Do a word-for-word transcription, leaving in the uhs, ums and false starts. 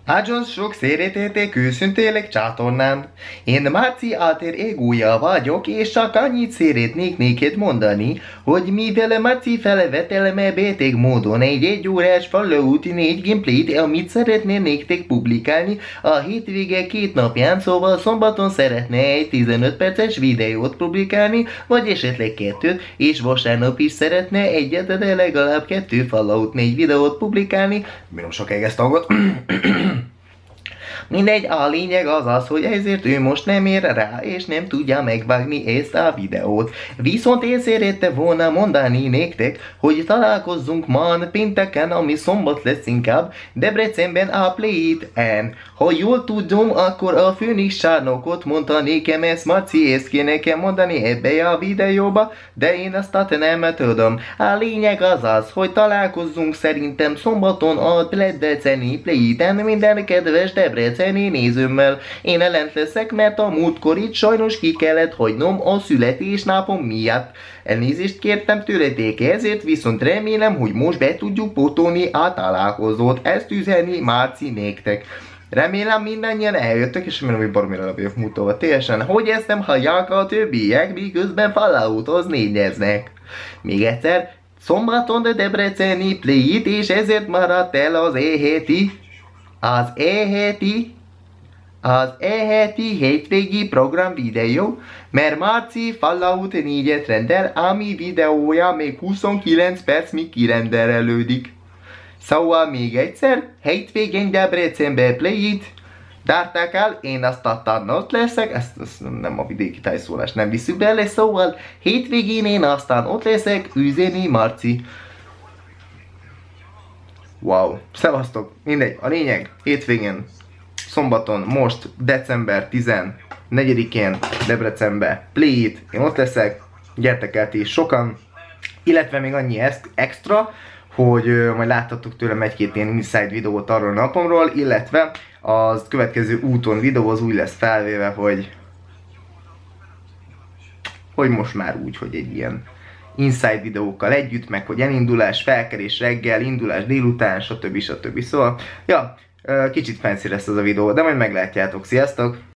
Nagyon sok szeretettel köszöntélek csatornán. Én Marci alter egója vagyok, és csak annyit szeretnék neked mondani, hogy mivel Marci felvetelme beteg módon egy egyórás Fallout négy gameplayt, amit szeretné nektek publikálni a hétvége két napján, szóval szombaton szeretne egy tizenöt perces videót publikálni, vagy esetleg kettőt, és vasárnap is szeretne egyet, de legalább kettő Fallout négy videót publikálni. Minom sokáig ezt hangot. Mindegy, a lényeg az az, hogy ezért ő most nem ér rá, és nem tudja megvágni ezt a videót. Viszont én szerette volna mondani nektek, hogy találkozzunk ma pénteken, ami szombat lesz inkább, Debrecenben a Play It-en. Ha jól tudom, akkor a Főnix csarnokot mondta nekem, ezt Marci, ezt kéne nekem mondani ebbe a videóba, de én azt nem tudom. A lényeg az az, hogy találkozzunk szerintem szombaton a Debreceni Play It-en minden kedves Debreceni nézőmmel. Én ellent leszek, mert a múltkor itt sajnos ki kellett hagynom a születésnapom miatt. Elnézést kértem tőletek ezért, viszont remélem, hogy most be tudjuk pótolni a találkozót. Ezt üzenni Marci nektek. Remélem mindannyian eljöttek, és remélem, hogy baromira le vagyok mutatva teljesen, hogy ezt nem hallják a többiek, miközben Falloutoz négyeznek. Még egyszer, szombaton a Debreceni Play It, és ezért maradt el az e-heti, az e-heti, az e-heti hétvégi program videó, mert Marci Fallout négyet rendel, ami videója még huszonkilenc perc míg kirendelődik. Szóval még egyszer, hétvégén Debrecenben Play It, dárták el, én azt adtam, ott leszek, ezt, ezt nem a vidéki tájszólás nem visszük bele, szóval hétvégén én aztán ott leszek, üzeni Marci. Wow, szevasztok, mindegy, a lényeg, hétvégén, szombaton, most, december tizennegyedikén Debrecenbe Play It, én ott leszek, gyertek el ti is sokan, illetve még annyi extra, hogy uh, majd láthatok tőlem egy-két ilyen inside videót arról a napomról, illetve az következő úton videó az úgy lesz felvéve, hogy hogy most már úgy, hogy egy ilyen inside videókkal együtt, meg hogy elindulás, felkerés reggel, indulás délután, stb. stb. Szóval, ja, uh, kicsit fancy lesz ez a videó, de majd meglátjátok. Sziasztok!